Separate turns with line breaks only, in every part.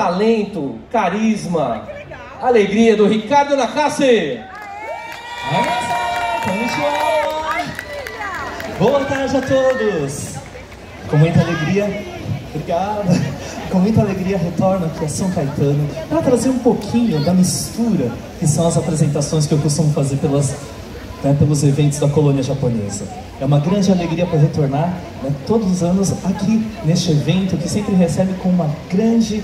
talento, carisma, alegria do Ricardo Nakase.
Boa tarde a todos! Com muita alegria, obrigado! Com muita alegria retorno aqui a São Caetano para trazer um pouquinho da mistura que são as apresentações que eu costumo fazer pelos eventos da colônia japonesa. É uma grande alegria para retornar todos os anos aqui neste evento que sempre recebe com uma grande,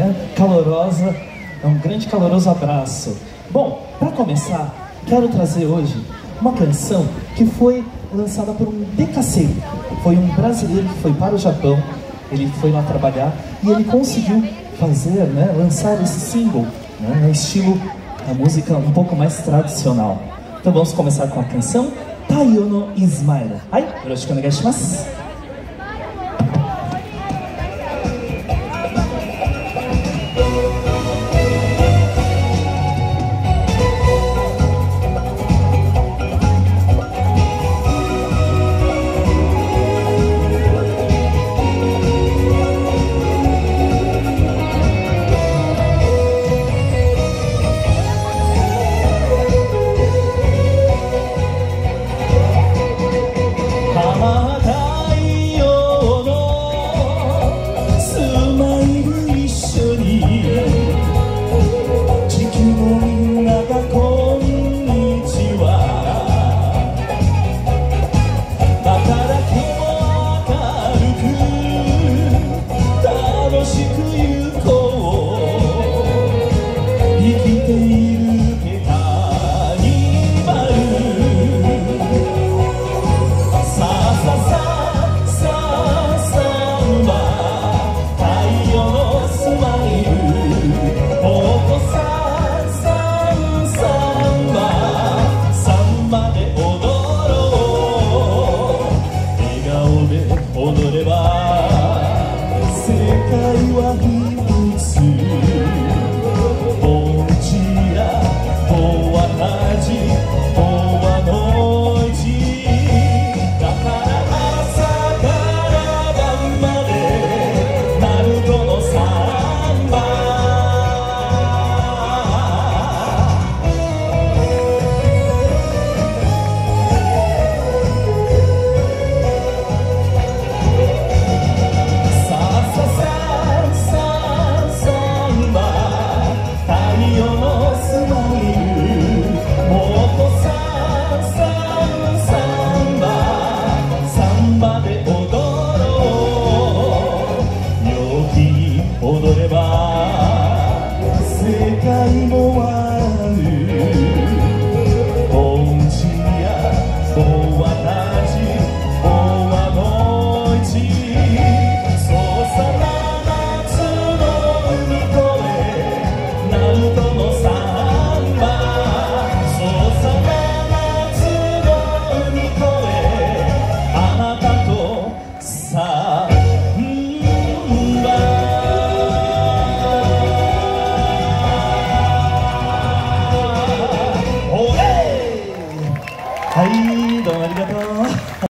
um grande caloroso abraço. Bom, para começar, quero trazer hoje uma canção que foi lançada por um DKC. Foi um brasileiro que foi para o Japão, ele foi lá trabalhar e ele conseguiu fazer, lançar esse single, no estilo da música um pouco mais tradicional. Então vamos começar com a canção Taiyo no Ismael. Yoroshiku onegai shimasu.